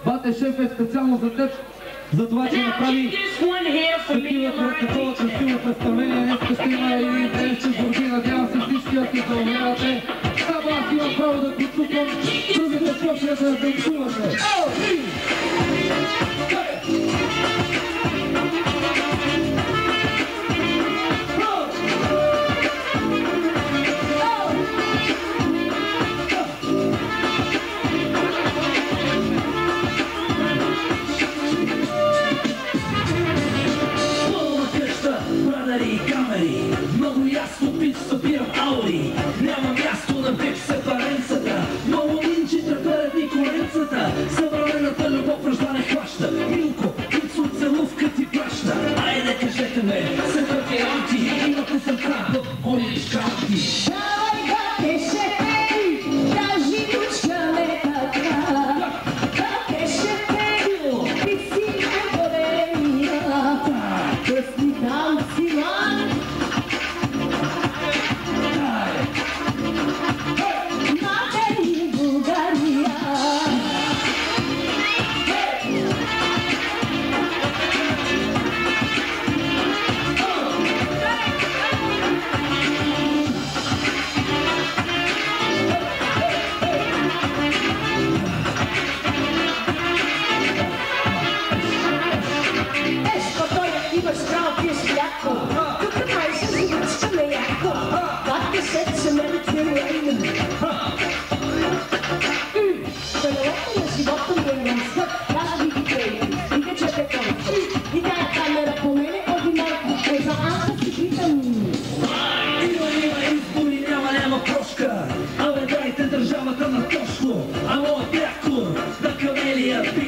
Бате шеф е специално за теб, за това, че направи такова красиво представление. Днес ще има и дренче борби, надявам се всички да се заумявате. Само аз имам право да подсукам, другите почвате да танцувате. Много ясно пич събирам аури. Няма място на бич сепаренцата. Много момичета гледат ни коленцата. Съвременната любов ръжда не хваща. Милко, пицу, целувка ти праща. Айде кажете ме, се варианти. Имате сърца в Олич Каунти. Давай, бате шеф, кажи мучка ме така. Бате шеф, ти си най-големия. Късни там си ман. Държавата на Тошко, а моят дякор на Камелия.